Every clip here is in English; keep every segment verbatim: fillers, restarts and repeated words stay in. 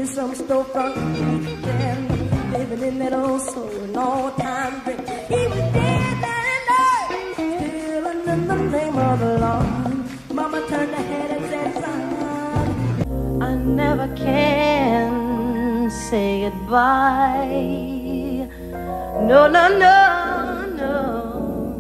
some storefront weekend, living in that old soul and all time drink. He was dead that night, still under the name of the Lord. Mama turned her head and said, son, I never can say goodbye. No, no, no, no.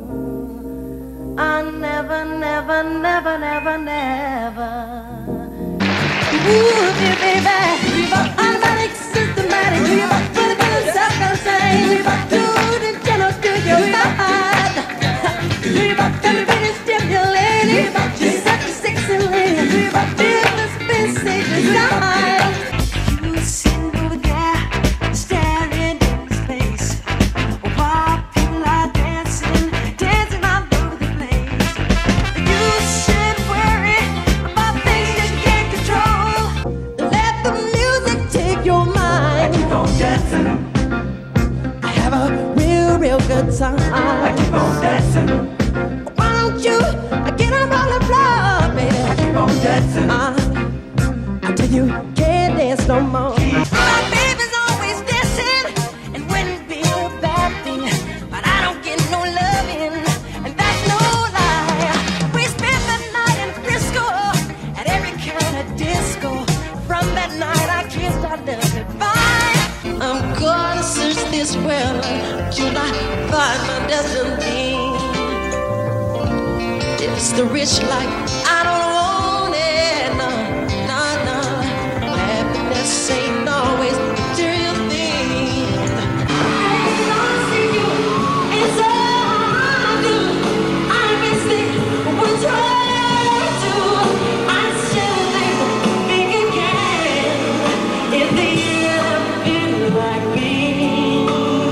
I never, never, never, never, never. Ooh, baby, automatic, systematic, put it in self-contained, do the general to your heart. Every bit is stimulating, she's such a sexy lady, feel the space, say design. You sitting over there, staring in his face, while people are dancing, dancing all over the place. You should worry about things you can't control. Let the music take your mind. I keep on dancing. I have a real, real good time. I keep on dancing. Why don't you get up on the floor, baby? I keep on dancing. Uh, until you can't dance no more. My baby's always dancing, and wouldn't be a bad thing, but I don't get no loving, and that's no lie. We spent the night in Frisco at every kind of disco. From that night I kissed our love goodbye. I'm gonna search this world till I find my destiny. It's the rich life, I don't want it, no, no, no. Happiness ain't always a material thing. I lost in you, and so I do. I miss it, we try to. I still think again, if the year feels like me.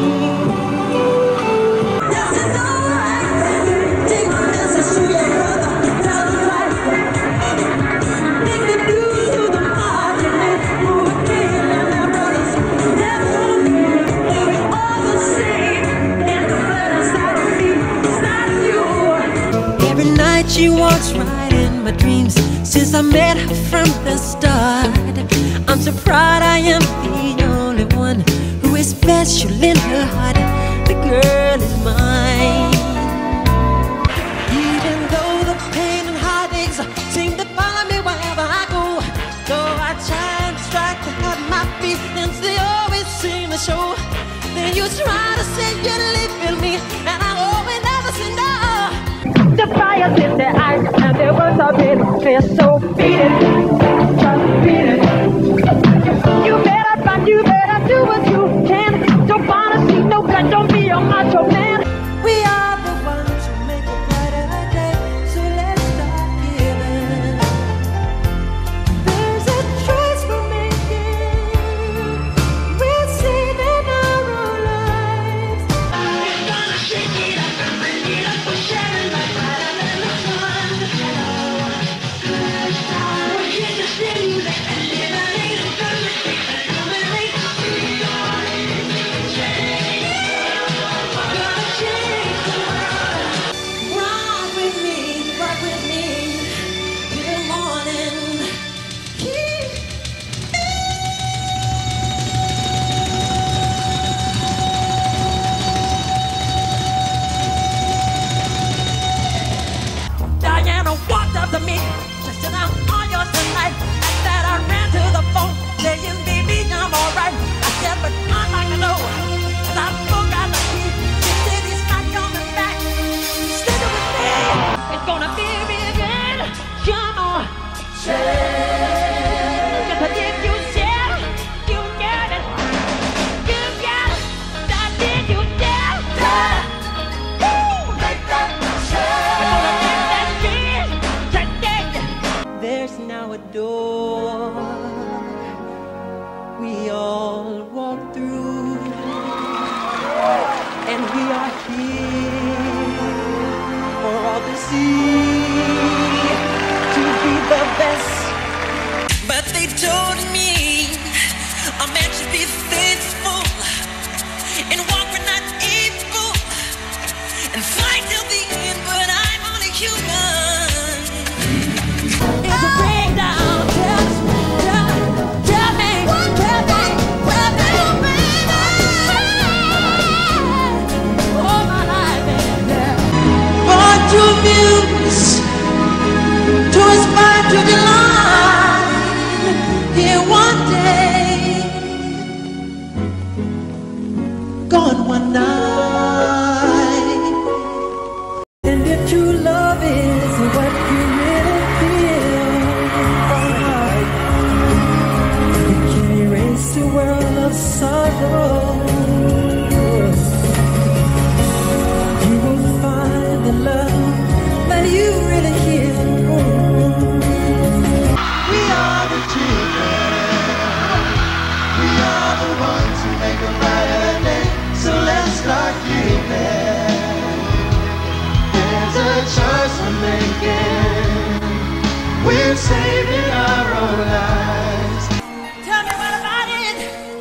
This is alright, take my message to your brother, tell him right. Take the news to the market, who are killing their brothers. Never knew they were all the same, and the blood inside of me is not you. Every night she walks right in my dreams, since I met her from the start. I'm so proud I am the only one who is special in her heart. The girl is mine. Even though the pain and heartaches seem to follow me wherever I go, though I try and strike to have my feelings, they always seem to show. Then you try to say you live in me, and I always never say no. The fire's in their eyes, and their words are bitter. They're so beat it, just beat it. You better find, you better do what you can. Don't wanna see no blood, don't be a macho man. We are the ones who make a brighter day, so let's start giving. There's a choice we're making, we're saving our own lives. We're gonna shake it up and bring it up, we're shining like brighter than the sun. We're here to stay and liberate and permeate and illuminate. We are change. Gonna change the world. Rock with me, rock with me till morning. Diana walked up to me, she said, I'm all yours tonight. At that I ran to the phone, saying, baby, I'm alright. I said, but I'd like to know, cause I forgot the key. She said he's not coming back. Stick it with me, it's gonna be real good. Come on, share. Just did you share? You got it. You got it. That did you share? Yeah. Woo! Make that share. There's now a door we all walk through, and we are here for all to see, to be the best. But they told me a man should be faithful and walk when not able and fight till the end, but I'm only human. It's a breakdown. Tell, tell, tell me, tell saving our own lives. Tell me what about it?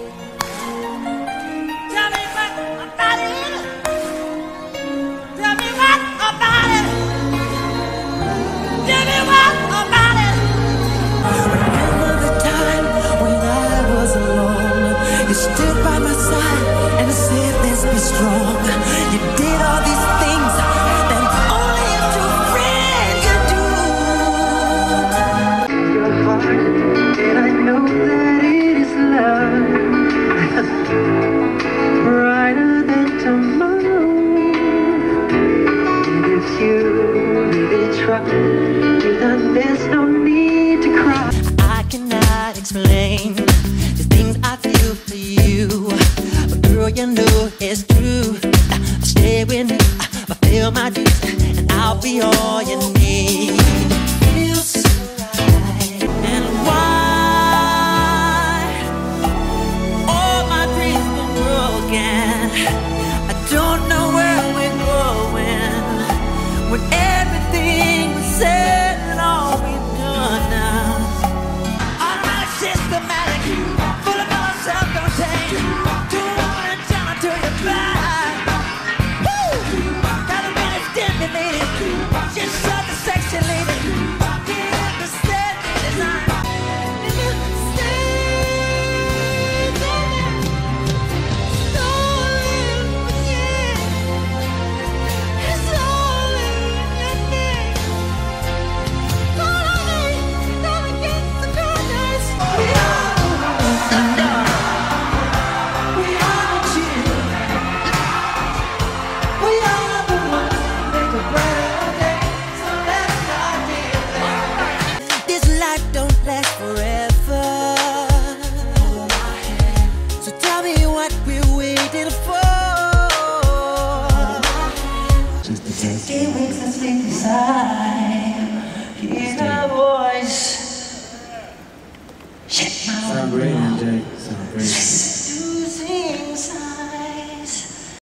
Tell me what about it? Tell me what about it? Tell me what about it? Remember the time when I was alone. You stood by my side and said, let's be strong. You did all these things that only a true friend can do. Your heart, and I know that it is love. Brighter than tomorrow. And if you really try, then there's no need to cry. I cannot explain the things I feel for you, but girl, you know it's true. Stay with me, fulfill my dreams, and I'll be all you need. Feels so right. And why all my dreams been broken? I don't know where we're going when everything was said and all we've done now. Automatic, systematic, full of all self-contained. Don't wanna jump to your back. Woo! Got a minute stimulated. She's such a sexy lady. Can't understand the design. Stay there. Stolen, yeah. It's all in your name. Follow me, gonna get the goodness. We are thunder. We are the children. We are the ones who make a brighter day. So let's start living. This life don't last forever. So tell me what we're waiting for. Just a taste. It wakes us sleep inside.